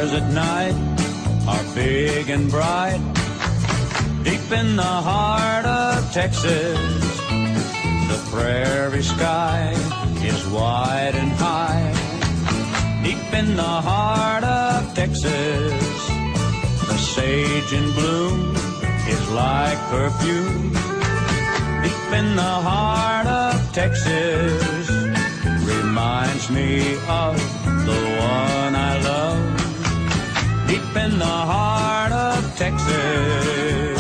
stars at night are big and bright. Deep in the heart of Texas, the prairie sky is wide and high. Deep in the heart of Texas, the sage in bloom is like perfume. Deep in the heart of Texas, reminds me of the one I love. Deep in the heart of Texas.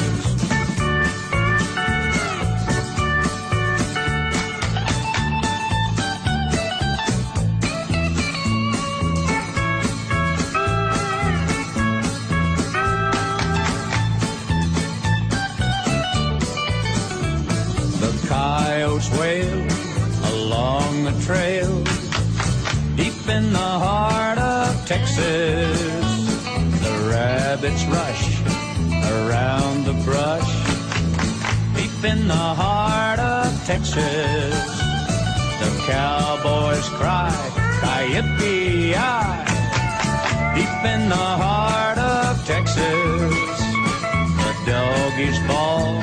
The coyotes wail along the trail. Deep in the heart of Texas, the rabbits rush around the brush. Deep in the heart of Texas, the cowboys cry, ki-yip-ki-yay. Deep in the heart of Texas, the doggies bawl.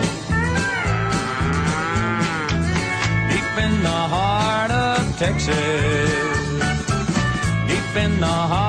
Deep in the heart of Texas, deep in the heart